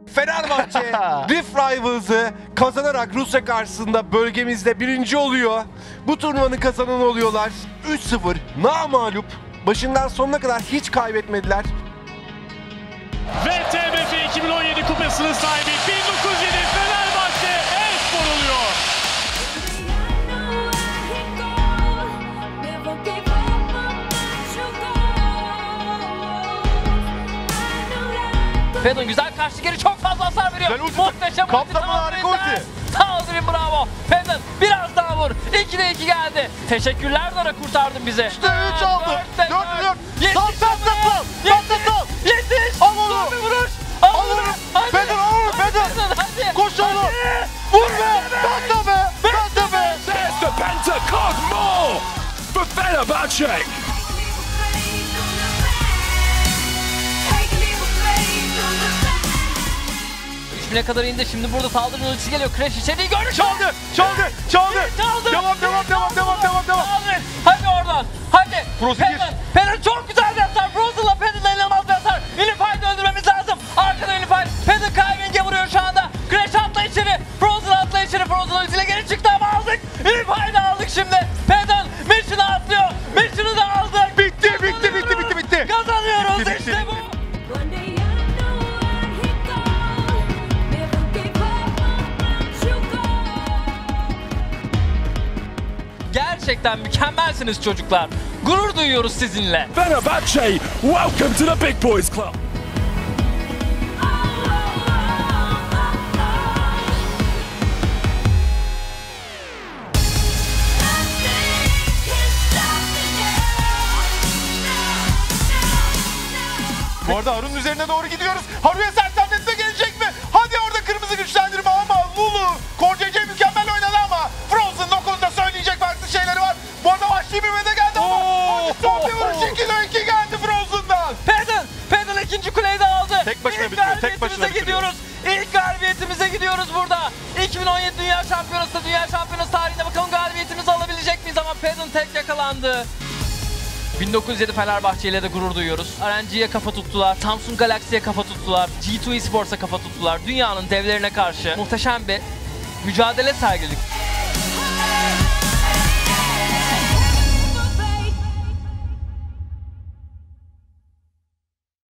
Fenerbahçe Rift Rivals'ı kazanarak Rusya karşısında bölgemizde birinci oluyor. Bu turnuvanın kazananı oluyorlar. 3-0 namağlup. Başından sonuna kadar hiç kaybetmediler. Ve TBF 2017 kupasının sahibi 1907 Fenerbahçe e-spor oluyor. Fedon güzel kaçtı, geri çok fazla hasar veriyor. Muhteşem ulti. Kaptanın harika ulti. Taldirin bravo. Fedon biraz daha vur. 2'de 2 geldi. Teşekkürler Dora, kurtardın bizi. İşte 3 aldı. 4-4. Yetiş. Sal. Yetiş. Al onu. Son bir vuruş. Al onu. Fedon al. Fedon. Hadi. Koş oğlum. Vur be. Penta be. Penta be. There's the Penta more for Fenerbahçe. Ne kadar indi şimdi, burada Taldirin ultisi geliyor. Crash içeriği gördü. Çaldı. Devam. Taldirin. Hadi oradan. Hadi. Frozen gir. Pedal çok güzel bir hasar. Frozen'la Pedal'la inanılmaz bir hasar. Unified'i öldürmemiz lazım. Arkada Unified. Pedal Kyling'e vuruyor şu anda. Crash atla içeri. Frozen atla içeri. Frozen ultiyle geri çıktı ama aldık. Unified'i aldık şimdi. Pedal Mission'ı atlıyor. Mission'ı da aldık. Bitti. Kazanıyoruz. Bitti. İşte bu. Gerçekten mükemmelsiniz çocuklar. Gurur duyuyoruz sizinle. Fenerbahçe, welcome to the Big Boys Club. Bu arada Harun'un üzerine doğru gidiyoruz. Haru'ya sersemletme gelecek mi? Hadi orada kırmızı güçlendirme ama Lulu, Core CC mükemmel oynadı ama Frozen'ın o konuda söyleyecek farklı şeyleri var. Bu arada vahşi bir de geldi ama son bir vuruş 2'de 2 geldi Frozen'dan. Pedal ikinci kuleyi de aldı. Tek başına İlk bitiriyor, tek galibiyetimize başına gidiyoruz. İlk galibiyetimize gidiyoruz burada. 2017 Dünya Şampiyonası tarihinde bakalım galibiyetimizi alabilecek miyiz, ama Pedal tek yakalandı. 1907 Fenerbahçe ile de gurur duyuyoruz. RNG'ye kafa tuttular, Samsung Galaxy'ye kafa tuttular, G2 Esports'a kafa tuttular. Dünyanın devlerine karşı muhteşem bir mücadele sergiledik.